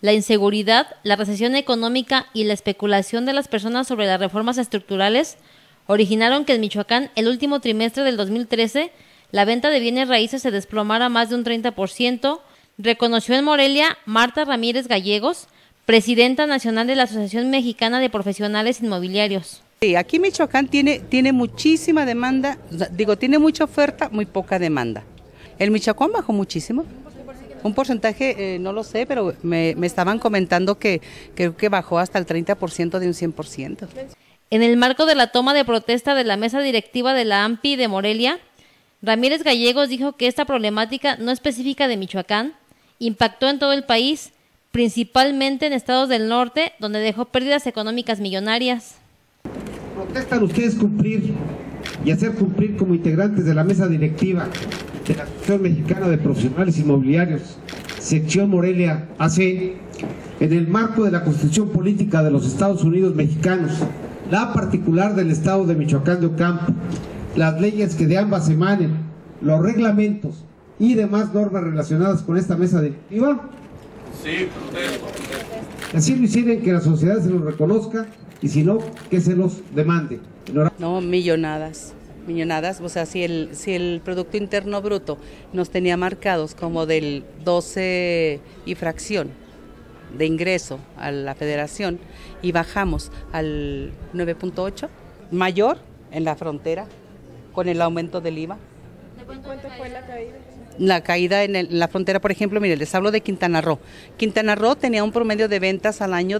La inseguridad, la recesión económica y la especulación de las personas sobre las reformas estructurales originaron que en Michoacán, el último trimestre del 2013, la venta de bienes raíces se desplomara más de un 30%, reconoció en Morelia Marta Ramírez Gallegos, presidenta nacional de la Asociación Mexicana de Profesionales Inmobiliarios. Sí, aquí Michoacán tiene muchísima demanda, tiene mucha oferta, muy poca demanda. El Michoacán bajó muchísimo, un porcentaje, no lo sé, pero me estaban comentando que creo que bajó hasta el 30% de un 100%. En el marco de la toma de protesta de la mesa directiva de la AMPI de Morelia, Ramírez Gallegos dijo que esta problemática no específica de Michoacán impactó en todo el país, principalmente en estados del norte, donde dejó pérdidas económicas millonarias. ¿Protestan ustedes cumplir y hacer cumplir como integrantes de la mesa directiva de la Asociación Mexicana de Profesionales Inmobiliarios, sección Morelia AC, en el marco de la Constitución Política de los Estados Unidos Mexicanos, la particular del estado de Michoacán de Ocampo, las leyes que de ambas emanen, los reglamentos y demás normas relacionadas con esta mesa directiva? Sí, protesto. Así lo hicieron, que la sociedad se los reconozca, y si no, que se los demande. No, millonadas, o sea, si el Producto Interno Bruto nos tenía marcados como del 12 y fracción de ingreso a la federación y bajamos al 9.8, mayor en la frontera con el aumento del IVA. ¿De cuánto fue la caída? La caída en la frontera, por ejemplo, mire, les hablo de Quintana Roo. Quintana Roo tenía un promedio de ventas al año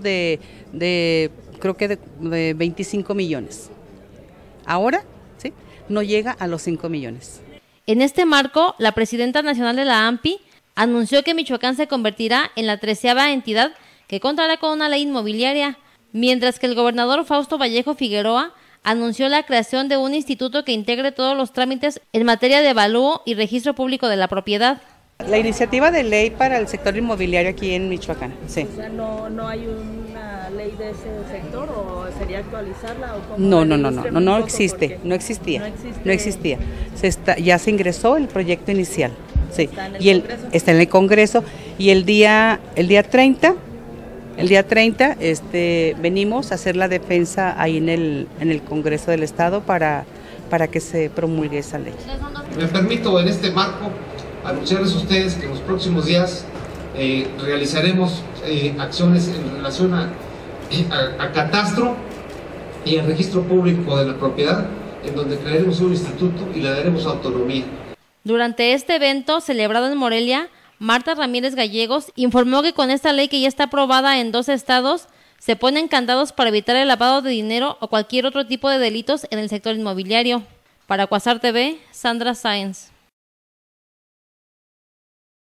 creo que de 25 millones. Ahora, ¿sí?, no llega a los 5 millones. En este marco, la presidenta nacional de la AMPI anunció que Michoacán se convertirá en la 13ª entidad que contará con una ley inmobiliaria, mientras que el gobernador Fausto Vallejo Figueroa anunció la creación de un instituto que integre todos los trámites en materia de avalúo y registro público de la propiedad. La iniciativa de ley para el sector inmobiliario aquí en Michoacán, sí. O sea, ¿no hay una ley de ese sector o sería actualizarla? ¿O no existe, no existía. Ya se ingresó el proyecto inicial, sí. Está en el Congreso y el día 30 venimos a hacer la defensa ahí en el Congreso del Estado para que se promulgue esa ley. Me permito en este marco anunciarles a ustedes que en los próximos días realizaremos acciones en relación a catastro y al registro público de la propiedad, en donde crearemos un instituto y le daremos autonomía. Durante este evento celebrado en Morelia, Marta Ramírez Gallegos informó que con esta ley que ya está aprobada en 2 estados, se ponen candados para evitar el lavado de dinero o cualquier otro tipo de delitos en el sector inmobiliario. Para Quasar TV, Sandra Sáenz.